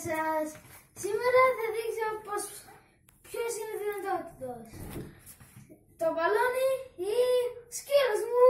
σας. Σήμερα θα δείξω ποιος είναι δυνατότητος. Το μπαλόνι ή σκύλος μου.